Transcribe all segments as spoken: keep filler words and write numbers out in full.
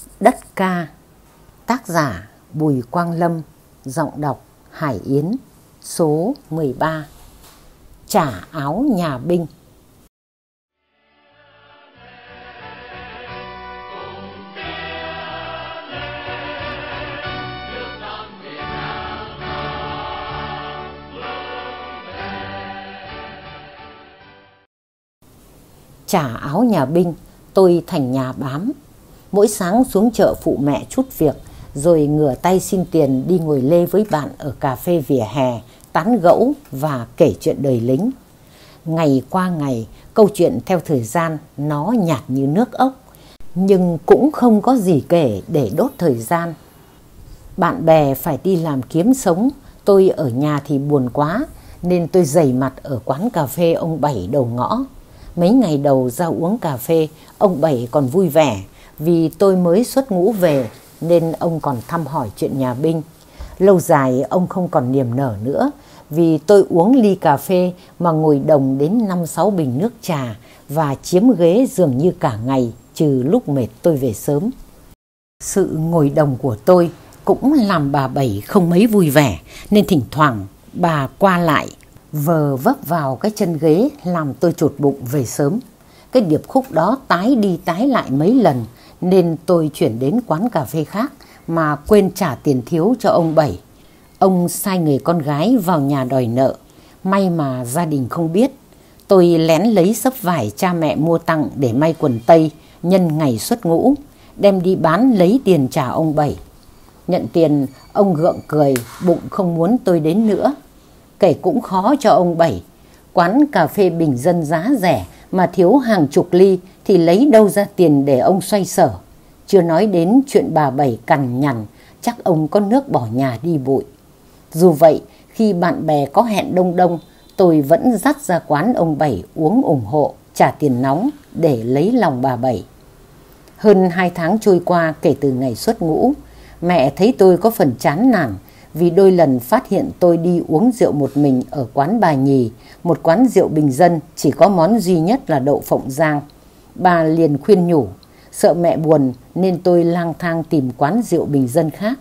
Đất ca. Tác giả Bùi Quang Lâm. Giọng đọc Hải Yến. Số mười ba. Trả áo nhà binh. Trả áo nhà binh, tôi thành nhà bám. Mỗi sáng xuống chợ phụ mẹ chút việc, rồi ngửa tay xin tiền đi ngồi lê với bạn ở cà phê vỉa hè, tán gẫu và kể chuyện đời lính. Ngày qua ngày, câu chuyện theo thời gian nó nhạt như nước ốc, nhưng cũng không có gì kể để đốt thời gian. Bạn bè phải đi làm kiếm sống, tôi ở nhà thì buồn quá, nên tôi dày mặt ở quán cà phê ông Bảy đầu ngõ. Mấy ngày đầu ra uống cà phê, ông Bảy còn vui vẻ vì tôi mới xuất ngũ về, nên ông còn thăm hỏi chuyện nhà binh. Lâu dài ông không còn niềm nở nữa, vì tôi uống ly cà phê mà ngồi đồng đến năm sáu bình nước trà và chiếm ghế dường như cả ngày, trừ lúc mệt tôi về sớm. Sự ngồi đồng của tôi cũng làm bà Bảy không mấy vui vẻ, nên thỉnh thoảng bà qua lại vờ vấp vào cái chân ghế làm tôi chột bụng về sớm. Cái điệp khúc đó tái đi tái lại mấy lần, nên tôi chuyển đến quán cà phê khác mà quên trả tiền thiếu cho ông Bảy. Ông sai người con gái vào nhà đòi nợ. May mà gia đình không biết. Tôi lén lấy xấp vải cha mẹ mua tặng để may quần tây nhân ngày xuất ngũ, đem đi bán lấy tiền trả ông Bảy. Nhận tiền, ông gượng cười, bụng không muốn tôi đến nữa. Kể cũng khó cho ông Bảy. Quán cà phê bình dân giá rẻ mà thiếu hàng chục ly thì lấy đâu ra tiền để ông xoay sở. Chưa nói đến chuyện bà Bảy cằn nhằn, chắc ông có nước bỏ nhà đi bụi. Dù vậy, khi bạn bè có hẹn đông đông, tôi vẫn dắt ra quán ông Bảy uống ủng hộ, trả tiền nóng để lấy lòng bà Bảy. Hơn hai tháng trôi qua kể từ ngày xuất ngũ, mẹ thấy tôi có phần chán nản vì đôi lần phát hiện tôi đi uống rượu một mình ở quán Bà Nhì, một quán rượu bình dân chỉ có món duy nhất là đậu phộng rang. Bà liền khuyên nhủ, sợ mẹ buồn nên tôi lang thang tìm quán rượu bình dân khác.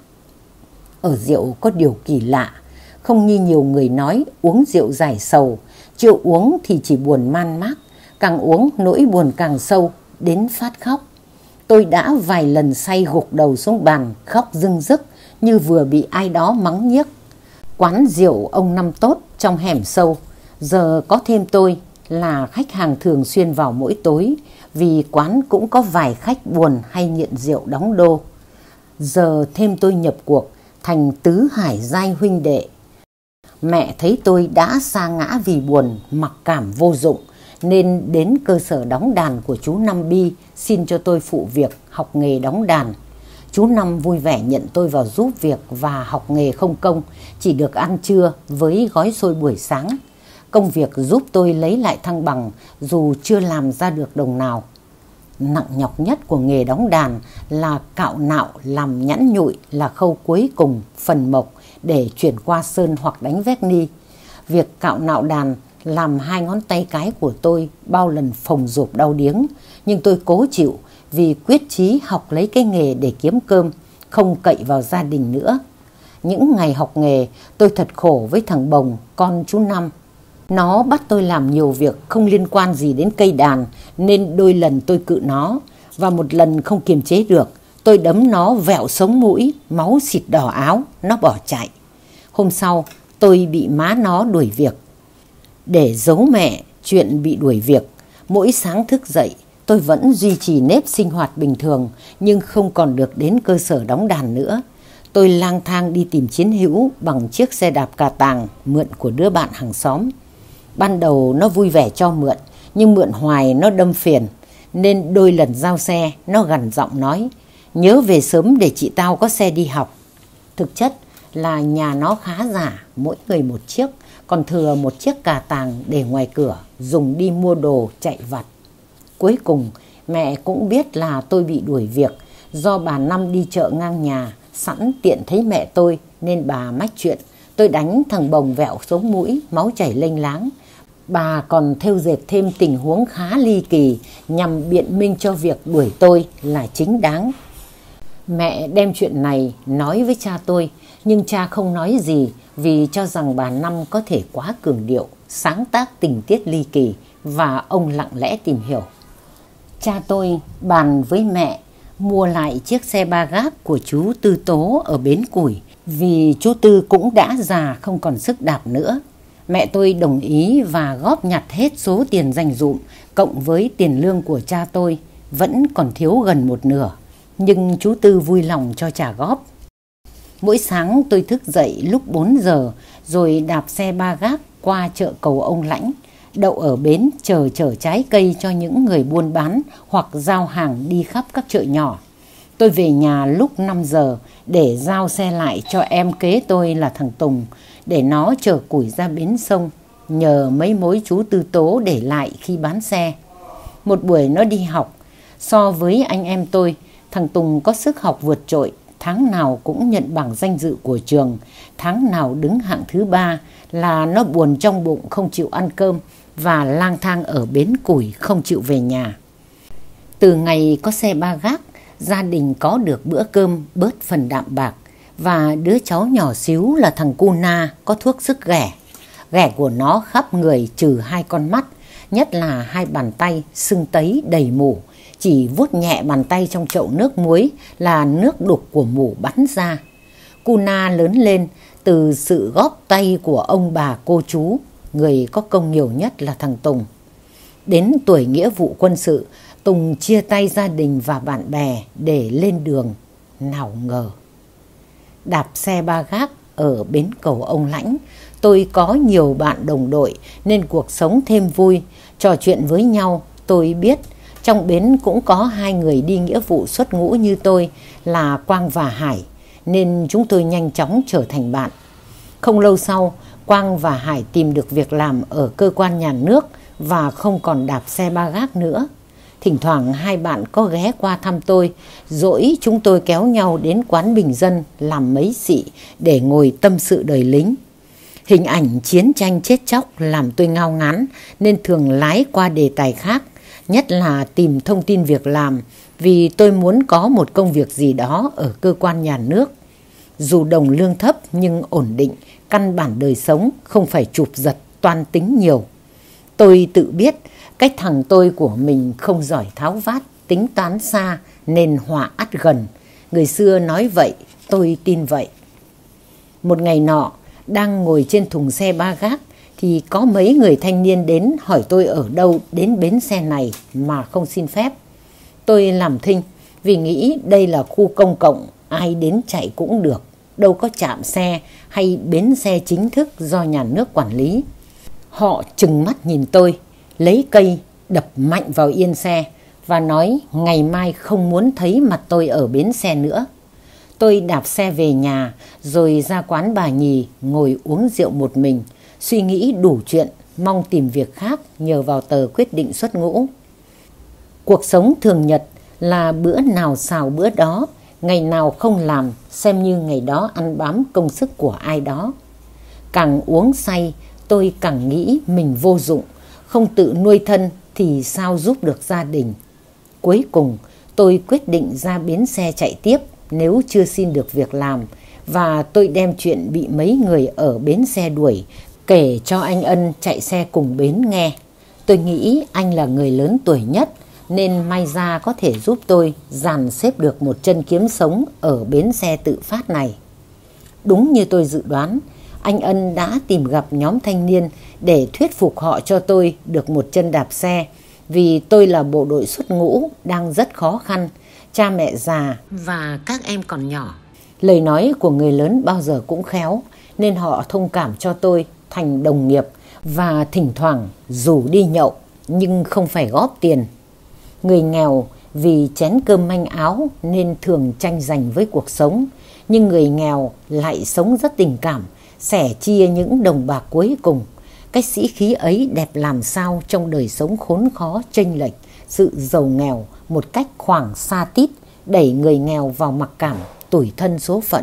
Ở rượu có điều kỳ lạ, không như nhiều người nói uống rượu giải sầu, chưa uống thì chỉ buồn man mác, càng uống nỗi buồn càng sâu, đến phát khóc. Tôi đã vài lần say gục đầu xuống bàn, khóc rưng rức như vừa bị ai đó mắng nhiếc. Quán rượu ông Năm Tốt trong hẻm sâu, giờ có thêm tôi là khách hàng thường xuyên vào mỗi tối, vì quán cũng có vài khách buồn hay nghiện rượu đóng đô. Giờ thêm tôi nhập cuộc thành tứ hải giai huynh đệ. Mẹ thấy tôi đã sa ngã vì buồn, mặc cảm vô dụng, nên đến cơ sở đóng đàn của chú Năm Bi xin cho tôi phụ việc học nghề đóng đàn. Chú Năm vui vẻ nhận tôi vào giúp việc và học nghề không công, chỉ được ăn trưa với gói xôi buổi sáng. Công việc giúp tôi lấy lại thăng bằng dù chưa làm ra được đồng nào. Nặng nhọc nhất của nghề đóng đàn là cạo nạo làm nhẵn nhụi là khâu cuối cùng, phần mộc để chuyển qua sơn hoặc đánh vét ni. Việc cạo nạo đàn làm hai ngón tay cái của tôi bao lần phồng rộp đau điếng, nhưng tôi cố chịu vì quyết chí học lấy cái nghề để kiếm cơm, không cậy vào gia đình nữa. Những ngày học nghề, tôi thật khổ với thằng Bồng, con chú Năm. Nó bắt tôi làm nhiều việc không liên quan gì đến cây đàn, nên đôi lần tôi cự nó, và một lần không kiềm chế được, tôi đấm nó vẹo sống mũi, máu xịt đỏ áo, nó bỏ chạy. Hôm sau, tôi bị má nó đuổi việc. Để giấu mẹ chuyện bị đuổi việc, mỗi sáng thức dậy, tôi vẫn duy trì nếp sinh hoạt bình thường, nhưng không còn được đến cơ sở đóng đàn nữa. Tôi lang thang đi tìm chiến hữu bằng chiếc xe đạp cà tàng mượn của đứa bạn hàng xóm. Ban đầu nó vui vẻ cho mượn, nhưng mượn hoài nó đâm phiền, nên đôi lần giao xe nó gằn giọng nói, nhớ về sớm để chị tao có xe đi học. Thực chất là nhà nó khá giả, mỗi người một chiếc, còn thừa một chiếc cà tàng để ngoài cửa, dùng đi mua đồ chạy vặt. Cuối cùng mẹ cũng biết là tôi bị đuổi việc, do bà Năm đi chợ ngang nhà, sẵn tiện thấy mẹ tôi nên bà mách chuyện. Tôi đánh thằng Bồng vẹo sống mũi, máu chảy lênh láng. Bà còn thêu dệt thêm tình huống khá ly kỳ nhằm biện minh cho việc đuổi tôi là chính đáng. Mẹ đem chuyện này nói với cha tôi, nhưng cha không nói gì vì cho rằng bà Năm có thể quá cường điệu, sáng tác tình tiết ly kỳ và ông lặng lẽ tìm hiểu. Cha tôi bàn với mẹ mua lại chiếc xe ba gác của chú Tư Tố ở bến Củi vì chú Tư cũng đã già không còn sức đạp nữa. Mẹ tôi đồng ý và góp nhặt hết số tiền dành dụm cộng với tiền lương của cha tôi, vẫn còn thiếu gần một nửa, nhưng chú Tư vui lòng cho trả góp. Mỗi sáng tôi thức dậy lúc bốn giờ rồi đạp xe ba gác qua chợ Cầu Ông Lãnh, đậu ở bến chờ chở trái cây cho những người buôn bán hoặc giao hàng đi khắp các chợ nhỏ. Tôi về nhà lúc năm giờ để giao xe lại cho em kế tôi là thằng Tùng, để nó chở củi ra bến sông, nhờ mấy mối chú Tư Tố để lại khi bán xe. Một buổi nó đi học. So với anh em tôi, thằng Tùng có sức học vượt trội, tháng nào cũng nhận bảng danh dự của trường, tháng nào đứng hạng thứ ba, là nó buồn trong bụng không chịu ăn cơm và lang thang ở bến Củi không chịu về nhà. Từ ngày có xe ba gác, gia đình có được bữa cơm bớt phần đạm bạc, và đứa cháu nhỏ xíu là thằng Cu Na có thuốc sức ghẻ. Ghẻ của nó khắp người trừ hai con mắt, nhất là hai bàn tay sưng tấy đầy mủ. Chỉ vuốt nhẹ bàn tay trong chậu nước muối là nước đục của mủ bắn ra. Cu Na lớn lên từ sự góp tay của ông bà cô chú, người có công nhiều nhất là thằng Tùng. Đến tuổi nghĩa vụ quân sự, Tùng chia tay gia đình và bạn bè để lên đường. Nào ngờ, đạp xe ba gác ở bến Cầu Ông Lãnh, tôi có nhiều bạn đồng đội nên cuộc sống thêm vui. Trò chuyện với nhau, tôi biết trong bến cũng có hai người đi nghĩa vụ xuất ngũ như tôi là Quang và Hải, nên chúng tôi nhanh chóng trở thành bạn. Không lâu sau, Quang và Hải tìm được việc làm ở cơ quan nhà nước và không còn đạp xe ba gác nữa. Thỉnh thoảng hai bạn có ghé qua thăm tôi, dỗi chúng tôi kéo nhau đến quán bình dân làm mấy xị để ngồi tâm sự đời lính. Hình ảnh chiến tranh chết chóc làm tôi ngao ngán nên thường lái qua đề tài khác, nhất là tìm thông tin việc làm, vì tôi muốn có một công việc gì đó ở cơ quan nhà nước. Dù đồng lương thấp nhưng ổn định, căn bản đời sống, không phải chụp giật toan tính nhiều. Tôi tự biết cái thằng tôi của mình không giỏi tháo vát, tính toán xa nên họa ắt gần. Người xưa nói vậy, tôi tin vậy. Một ngày nọ, đang ngồi trên thùng xe ba gác thì có mấy người thanh niên đến hỏi tôi ở đâu đến bến xe này mà không xin phép. Tôi làm thinh vì nghĩ đây là khu công cộng, ai đến chạy cũng được, đâu có trạm xe hay bến xe chính thức do nhà nước quản lý. Họ trừng mắt nhìn tôi, lấy cây đập mạnh vào yên xe và nói ngày mai không muốn thấy mặt tôi ở bến xe nữa. Tôi đạp xe về nhà rồi ra quán bà Nhì ngồi uống rượu một mình, suy nghĩ đủ chuyện, mong tìm việc khác nhờ vào tờ quyết định xuất ngũ. Cuộc sống thường nhật là bữa nào xào bữa đó, ngày nào không làm xem như ngày đó ăn bám công sức của ai đó. Càng uống say, tôi càng nghĩ mình vô dụng, không tự nuôi thân thì sao giúp được gia đình. Cuối cùng, tôi quyết định ra bến xe chạy tiếp nếu chưa xin được việc làm, và tôi đem chuyện bị mấy người ở bến xe đuổi kể cho anh Ân chạy xe cùng bến nghe. Tôi nghĩ anh là người lớn tuổi nhất nên may ra có thể giúp tôi dàn xếp được một chân kiếm sống ở bến xe tự phát này. Đúng như tôi dự đoán, anh Ân đã tìm gặp nhóm thanh niên để thuyết phục họ cho tôi được một chân đạp xe, vì tôi là bộ đội xuất ngũ đang rất khó khăn, cha mẹ già và các em còn nhỏ. Lời nói của người lớn bao giờ cũng khéo nên họ thông cảm cho tôi thành đồng nghiệp và thỉnh thoảng rủ đi nhậu nhưng không phải góp tiền. Người nghèo vì chén cơm manh áo nên thường tranh giành với cuộc sống, nhưng người nghèo lại sống rất tình cảm, sẻ chia những đồng bạc cuối cùng. Cái sĩ khí ấy đẹp làm sao trong đời sống khốn khó chênh lệch, sự giàu nghèo một cách khoảng xa tít đẩy người nghèo vào mặc cảm tủi thân số phận.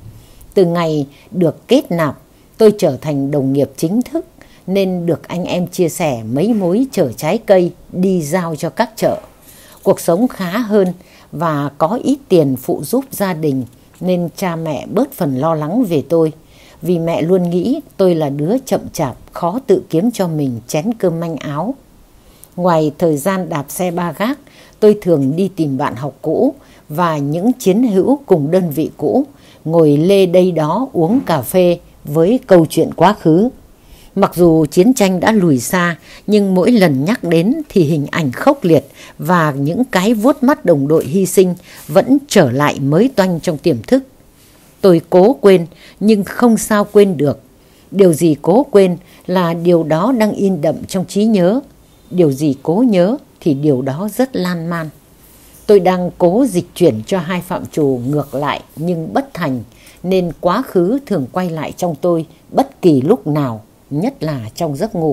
Từ ngày được kết nạp, tôi trở thành đồng nghiệp chính thức nên được anh em chia sẻ mấy mối chở trái cây đi giao cho các chợ. Cuộc sống khá hơn và có ít tiền phụ giúp gia đình, nên cha mẹ bớt phần lo lắng về tôi. Vì mẹ luôn nghĩ tôi là đứa chậm chạp, khó tự kiếm cho mình chén cơm manh áo. Ngoài thời gian đạp xe ba gác, tôi thường đi tìm bạn học cũ và những chiến hữu cùng đơn vị cũ, ngồi lê đây đó uống cà phê với câu chuyện quá khứ. Mặc dù chiến tranh đã lùi xa, nhưng mỗi lần nhắc đến thì hình ảnh khốc liệt và những cái vuốt mắt đồng đội hy sinh vẫn trở lại mới toanh trong tiềm thức. Tôi cố quên nhưng không sao quên được. Điều gì cố quên là điều đó đang in đậm trong trí nhớ. Điều gì cố nhớ thì điều đó rất lan man. Tôi đang cố dịch chuyển cho hai phạm trù ngược lại nhưng bất thành, nên quá khứ thường quay lại trong tôi bất kỳ lúc nào, nhất là trong giấc ngủ.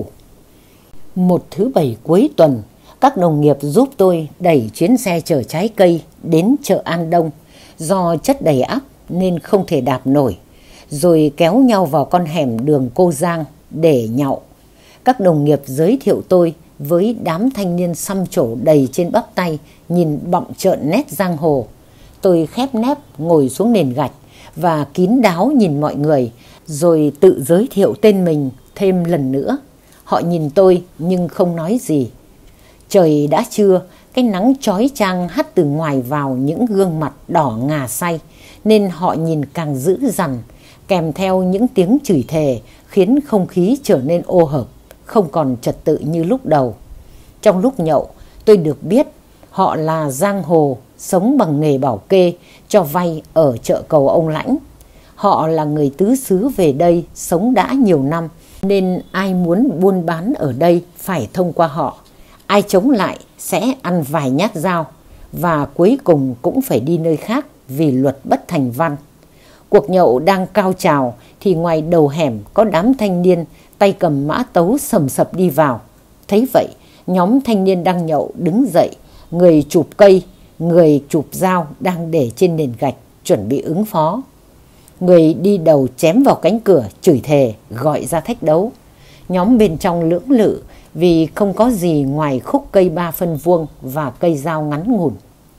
Một thứ bảy cuối tuần, các đồng nghiệp giúp tôi đẩy chuyến xe chở trái cây đến chợ An Đông. Do chất đầy ắp nên không thể đạp nổi, rồi kéo nhau vào con hẻm đường Cô Giang để nhậu. Các đồng nghiệp giới thiệu tôi với đám thanh niên xăm trổ đầy trên bắp tay, nhìn bặm trợn nét giang hồ. Tôi khép nép ngồi xuống nền gạch và kín đáo nhìn mọi người, rồi tự giới thiệu tên mình thêm lần nữa. Họ nhìn tôi nhưng không nói gì. Trời đã trưa, cái nắng chói chang hắt từ ngoài vào những gương mặt đỏ ngà say, nên họ nhìn càng dữ dằn, kèm theo những tiếng chửi thề khiến không khí trở nên ô hợp, không còn trật tự như lúc đầu. Trong lúc nhậu, tôi được biết họ là giang hồ sống bằng nghề bảo kê cho vay ở chợ cầu Ông Lãnh. Họ là người tứ xứ về đây sống đã nhiều năm, nên ai muốn buôn bán ở đây phải thông qua họ. Ai chống lại sẽ ăn vài nhát dao, và cuối cùng cũng phải đi nơi khác vì luật bất thành văn. Cuộc nhậu đang cao trào thì ngoài đầu hẻm có đám thanh niên tay cầm mã tấu sầm sập đi vào. Thấy vậy, nhóm thanh niên đang nhậu đứng dậy, người chụp cây, người chụp dao đang để trên nền gạch chuẩn bị ứng phó. Người đi đầu chém vào cánh cửa, chửi thề, gọi ra thách đấu. Nhóm bên trong lưỡng lự vì không có gì ngoài khúc cây ba phân vuông và cây dao ngắn ngủn.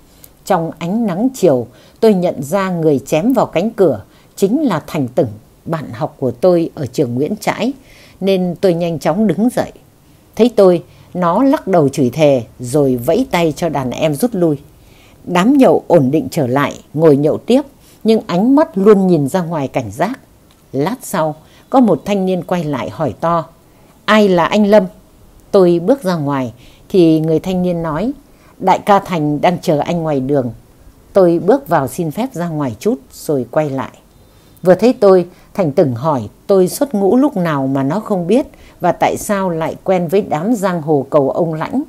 Trong ánh nắng chiều, tôi nhận ra người chém vào cánh cửa chính là Thành Tửng, bạn học của tôi ở trường Nguyễn Trãi, nên tôi nhanh chóng đứng dậy. Thấy tôi, nó lắc đầu chửi thề rồi vẫy tay cho đàn em rút lui. Đám nhậu ổn định trở lại, ngồi nhậu tiếp, nhưng ánh mắt luôn nhìn ra ngoài cảnh giác. Lát sau, có một thanh niên quay lại hỏi to: "Ai là anh Lâm?" Tôi bước ra ngoài thì người thanh niên nói: "Đại ca Thành đang chờ anh ngoài đường." Tôi bước vào xin phép ra ngoài chút rồi quay lại. Vừa thấy tôi, Thành Tửng hỏi tôi xuất ngũ lúc nào mà nó không biết, và tại sao lại quen với đám giang hồ cầu Ông Lãnh.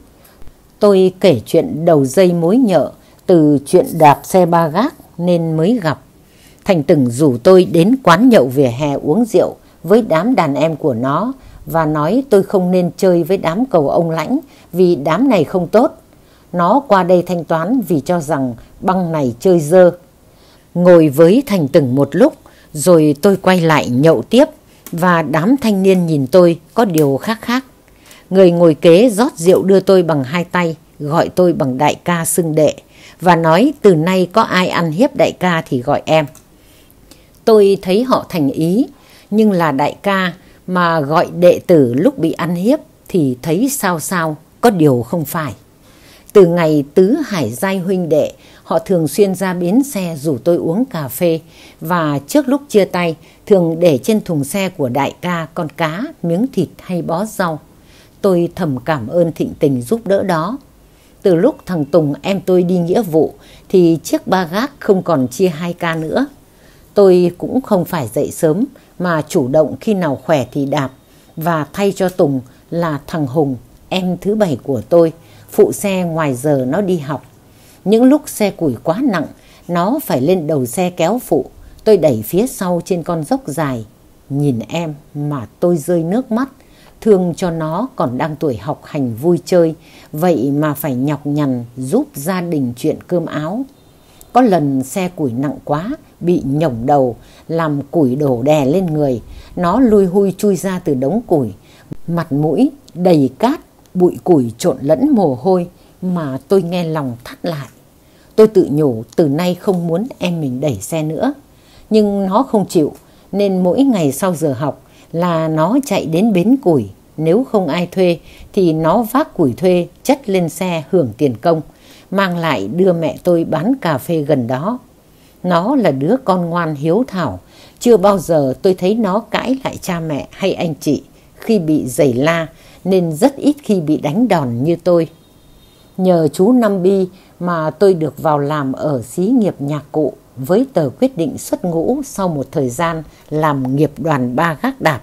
Tôi kể chuyện đầu dây mối nhợ từ chuyện đạp xe ba gác nên mới gặp. Thành Tửng rủ tôi đến quán nhậu vỉa hè uống rượu với đám đàn em của nó và nói tôi không nên chơi với đám cầu Ông Lãnh vì đám này không tốt. Nó qua đây thanh toán vì cho rằng băng này chơi dơ. Ngồi với Thành Tửng một lúc rồi tôi quay lại nhậu tiếp, và đám thanh niên nhìn tôi có điều khác khác. Người ngồi kế rót rượu đưa tôi bằng hai tay, gọi tôi bằng đại ca xưng đệ, và nói từ nay có ai ăn hiếp đại ca thì gọi em. Tôi thấy họ thành ý, nhưng là đại ca mà gọi đệ tử lúc bị ăn hiếp thì thấy sao sao, có điều không phải. Từ ngày tứ hải giai huynh đệ, họ thường xuyên ra bến xe rủ tôi uống cà phê, và trước lúc chia tay thường để trên thùng xe của đại ca con cá, miếng thịt hay bó rau. Tôi thầm cảm ơn thịnh tình giúp đỡ đó. Từ lúc thằng Tùng em tôi đi nghĩa vụ thì chiếc ba gác không còn chia hai ca nữa. Tôi cũng không phải dậy sớm mà chủ động khi nào khỏe thì đạp, và thay cho Tùng là thằng Hùng, em thứ bảy của tôi, phụ xe ngoài giờ nó đi học. Những lúc xe củi quá nặng, nó phải lên đầu xe kéo phụ, tôi đẩy phía sau trên con dốc dài. Nhìn em mà tôi rơi nước mắt, thương cho nó còn đang tuổi học hành vui chơi, vậy mà phải nhọc nhằn giúp gia đình chuyện cơm áo. Có lần xe củi nặng quá, bị nhổng đầu, làm củi đổ đè lên người, nó lui hui chui ra từ đống củi, mặt mũi đầy cát, bụi củi trộn lẫn mồ hôi, mà tôi nghe lòng thắt lại. Tôi tự nhủ từ nay không muốn em mình đẩy xe nữa. Nhưng nó không chịu, nên mỗi ngày sau giờ học là nó chạy đến bến củi. Nếu không ai thuê thì nó vác củi thuê chất lên xe hưởng tiền công, mang lại đưa mẹ tôi bán cà phê gần đó. Nó là đứa con ngoan hiếu thảo, chưa bao giờ tôi thấy nó cãi lại cha mẹ hay anh chị khi bị giày la, nên rất ít khi bị đánh đòn như tôi. Nhờ chú Năm Bi mà tôi được vào làm ở xí nghiệp nhạc cụ với tờ quyết định xuất ngũ sau một thời gian làm nghiệp đoàn ba gác đạp.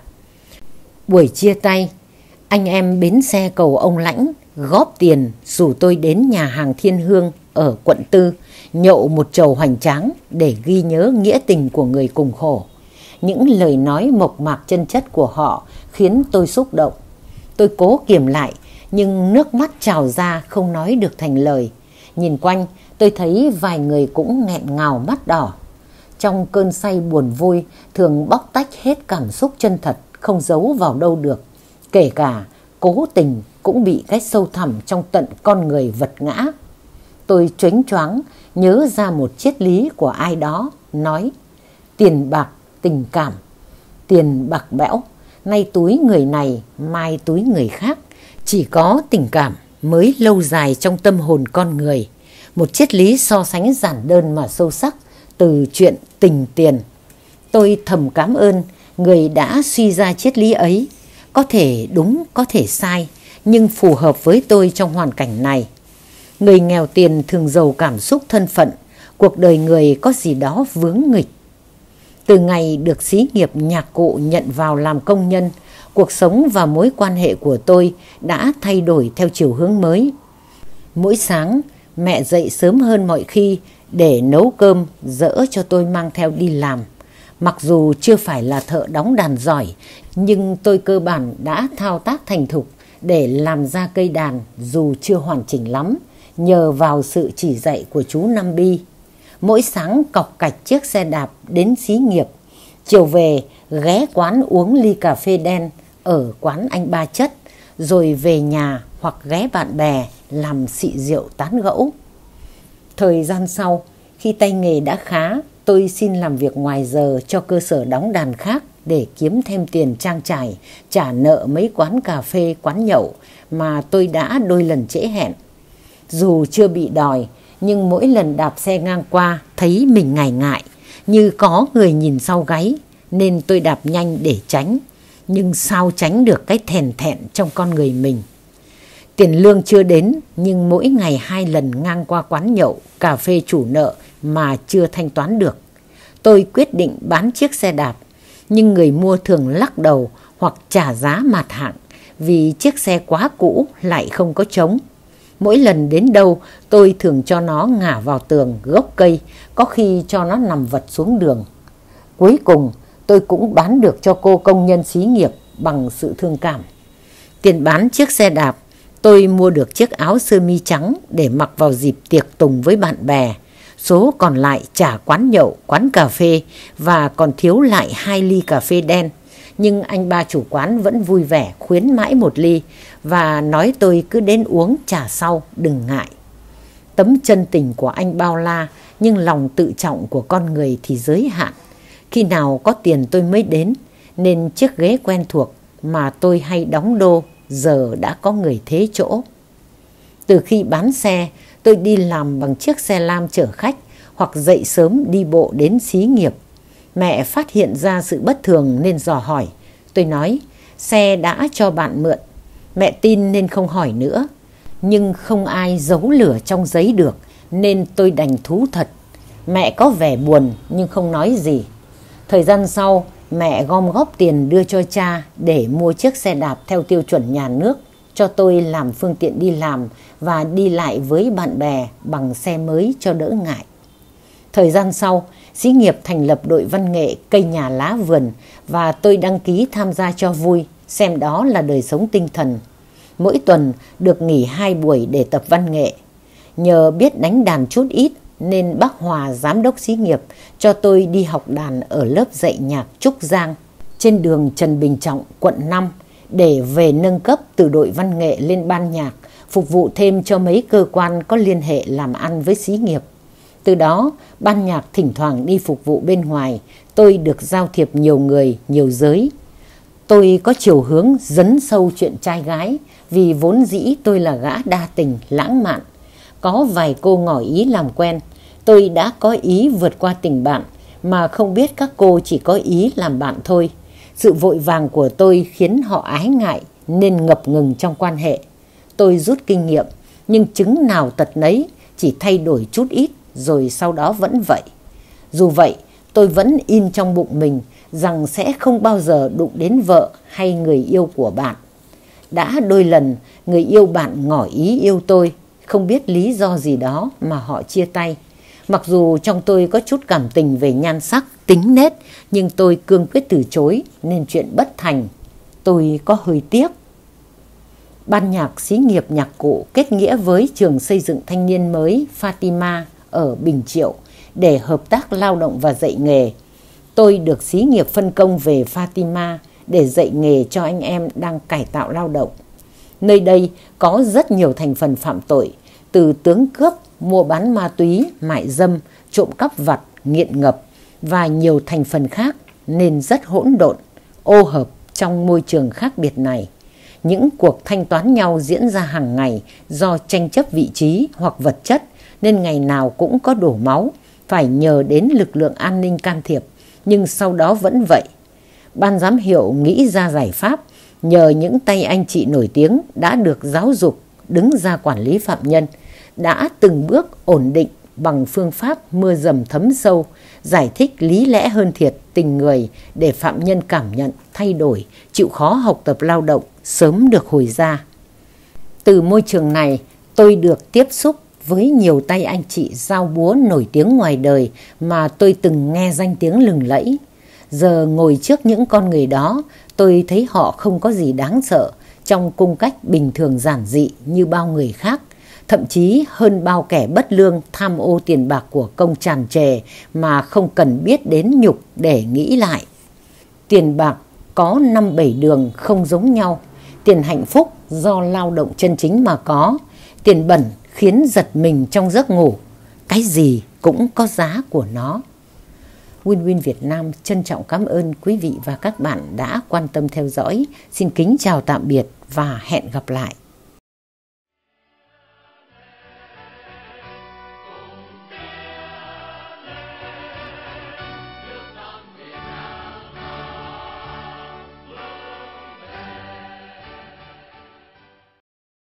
Buổi chia tay, anh em bến xe cầu ông Lãnh góp tiền rủ tôi đến nhà hàng Thiên Hương ở quận tư nhậu một chầu hoành tráng để ghi nhớ nghĩa tình của người cùng khổ. Những lời nói mộc mạc chân chất của họ khiến tôi xúc động. Tôi cố kiềm lại, nhưng nước mắt trào ra không nói được thành lời. Nhìn quanh, tôi thấy vài người cũng nghẹn ngào mắt đỏ. Trong cơn say buồn vui, thường bóc tách hết cảm xúc chân thật, không giấu vào đâu được. Kể cả cố tình cũng bị cái sâu thẳm trong tận con người vật ngã. Tôi choáng choáng nhớ ra một triết lý của ai đó, nói: tiền bạc tình cảm, tiền bạc bẽo, nay túi người này, mai túi người khác. Chỉ có tình cảm mới lâu dài trong tâm hồn con người. Một triết lý so sánh giản đơn mà sâu sắc từ chuyện tình tiền. Tôi thầm cảm ơn người đã suy ra triết lý ấy. Có thể đúng, có thể sai, nhưng phù hợp với tôi trong hoàn cảnh này. Người nghèo tiền thường giàu cảm xúc thân phận, cuộc đời người có gì đó vướng nghịch. Từ ngày được xí nghiệp nhạc cụ nhận vào làm công nhân, cuộc sống và mối quan hệ của tôi đã thay đổi theo chiều hướng mới. Mỗi sáng, mẹ dậy sớm hơn mọi khi để nấu cơm dỡ cho tôi mang theo đi làm. Mặc dù chưa phải là thợ đóng đàn giỏi, nhưng tôi cơ bản đã thao tác thành thục để làm ra cây đàn dù chưa hoàn chỉnh lắm, nhờ vào sự chỉ dạy của chú Năm Bi. Mỗi sáng cọc cạch chiếc xe đạp đến xí nghiệp, chiều về ghé quán uống ly cà phê đen ở quán anh Ba Chất, rồi về nhà hoặc ghé bạn bè làm xị rượu tán gẫu. Thời gian sau, khi tay nghề đã khá, tôi xin làm việc ngoài giờ cho cơ sở đóng đàn khác để kiếm thêm tiền trang trải, trả nợ mấy quán cà phê, quán nhậu mà tôi đã đôi lần trễ hẹn. Dù chưa bị đòi, nhưng mỗi lần đạp xe ngang qua thấy mình ngại ngại, như có người nhìn sau gáy, nên tôi đạp nhanh để tránh. Nhưng sao tránh được cái thèn thẹn trong con người mình. Tiền lương chưa đến, nhưng mỗi ngày hai lần ngang qua quán nhậu, cà phê chủ nợ mà chưa thanh toán được. Tôi quyết định bán chiếc xe đạp, nhưng người mua thường lắc đầu hoặc trả giá mạt hạng vì chiếc xe quá cũ lại không có trống. Mỗi lần đến đâu, tôi thường cho nó ngả vào tường, gốc cây, có khi cho nó nằm vật xuống đường. Cuối cùng, tôi cũng bán được cho cô công nhân xí nghiệp bằng sự thương cảm. Tiền bán chiếc xe đạp, tôi mua được chiếc áo sơ mi trắng để mặc vào dịp tiệc tùng với bạn bè. Số còn lại trả quán nhậu, quán cà phê và còn thiếu lại hai ly cà phê đen. Nhưng anh ba chủ quán vẫn vui vẻ khuyến mãi một ly và nói tôi cứ đến uống trả sau, đừng ngại. Tấm chân tình của anh bao la, nhưng lòng tự trọng của con người thì giới hạn. Khi nào có tiền tôi mới đến, nên chiếc ghế quen thuộc mà tôi hay đóng đô giờ đã có người thế chỗ. Từ khi bán xe, tôi đi làm bằng chiếc xe lam chở khách hoặc dậy sớm đi bộ đến xí nghiệp. Mẹ phát hiện ra sự bất thường nên dò hỏi. Tôi nói xe đã cho bạn mượn. Mẹ tin nên không hỏi nữa. Nhưng không ai giấu lửa trong giấy được, nên tôi đành thú thật. Mẹ có vẻ buồn nhưng không nói gì. Thời gian sau, mẹ gom góp tiền đưa cho cha để mua chiếc xe đạp theo tiêu chuẩn nhà nước, cho tôi làm phương tiện đi làm và đi lại với bạn bè bằng xe mới cho đỡ ngại. Thời gian sau, xí nghiệp thành lập đội văn nghệ cây nhà lá vườn và tôi đăng ký tham gia cho vui, xem đó là đời sống tinh thần. Mỗi tuần được nghỉ hai buổi để tập văn nghệ. Nhờ biết đánh đàn chút ít nên bác Hòa, giám đốc xí nghiệp, cho tôi đi học đàn ở lớp dạy nhạc Trúc Giang trên đường Trần Bình Trọng, quận năm, để về nâng cấp từ đội văn nghệ lên ban nhạc, phục vụ thêm cho mấy cơ quan có liên hệ làm ăn với xí nghiệp. Từ đó, ban nhạc thỉnh thoảng đi phục vụ bên ngoài, tôi được giao thiệp nhiều người, nhiều giới. Tôi có chiều hướng dấn sâu chuyện trai gái, vì vốn dĩ tôi là gã đa tình, lãng mạn. Có vài cô ngỏ ý làm quen, tôi đã có ý vượt qua tình bạn, mà không biết các cô chỉ có ý làm bạn thôi. Sự vội vàng của tôi khiến họ ái ngại nên ngập ngừng trong quan hệ. Tôi rút kinh nghiệm, nhưng chứng nào tật nấy, chỉ thay đổi chút ít rồi sau đó vẫn vậy. Dù vậy, tôi vẫn in trong bụng mình rằng sẽ không bao giờ đụng đến vợ hay người yêu của bạn. Đã đôi lần người yêu bạn ngỏ ý yêu tôi, không biết lý do gì đó mà họ chia tay. Mặc dù trong tôi có chút cảm tình về nhan sắc, tính nết, nhưng tôi cương quyết từ chối nên chuyện bất thành. Tôi có hơi tiếc. Ban nhạc xí nghiệp nhạc cụ kết nghĩa với trường xây dựng thanh niên mới Fatima ở Bình Triệu để hợp tác lao động và dạy nghề. Tôi được xí nghiệp phân công về Fatima để dạy nghề cho anh em đang cải tạo lao động. Nơi đây có rất nhiều thành phần phạm tội, từ tướng cướp, mua bán ma túy, mại dâm, trộm cắp vặt, nghiện ngập và nhiều thành phần khác nên rất hỗn độn, ô hợp trong môi trường khác biệt này. Những cuộc thanh toán nhau diễn ra hàng ngày do tranh chấp vị trí hoặc vật chất nên ngày nào cũng có đổ máu, phải nhờ đến lực lượng an ninh can thiệp, nhưng sau đó vẫn vậy. Ban giám hiệu nghĩ ra giải pháp, nhờ những tay anh chị nổi tiếng đã được giáo dục đứng ra quản lý phạm nhân, đã từng bước ổn định bằng phương pháp mưa dầm thấm sâu, giải thích lý lẽ hơn thiệt tình người để phạm nhân cảm nhận, thay đổi, chịu khó học tập lao động, sớm được hồi ra. Từ môi trường này, tôi được tiếp xúc với nhiều tay anh chị dao búa nổi tiếng ngoài đời mà tôi từng nghe danh tiếng lừng lẫy. Giờ ngồi trước những con người đó, tôi thấy họ không có gì đáng sợ trong cung cách bình thường giản dị như bao người khác. Thậm chí hơn bao kẻ bất lương tham ô tiền bạc của công tràn trề mà không cần biết đến nhục để nghĩ lại. Tiền bạc có năm bảy đường không giống nhau. Tiền hạnh phúc do lao động chân chính mà có. Tiền bẩn khiến giật mình trong giấc ngủ. Cái gì cũng có giá của nó. Win Win Việt Nam trân trọng cảm ơn quý vị và các bạn đã quan tâm theo dõi. Xin kính chào tạm biệt và hẹn gặp lại.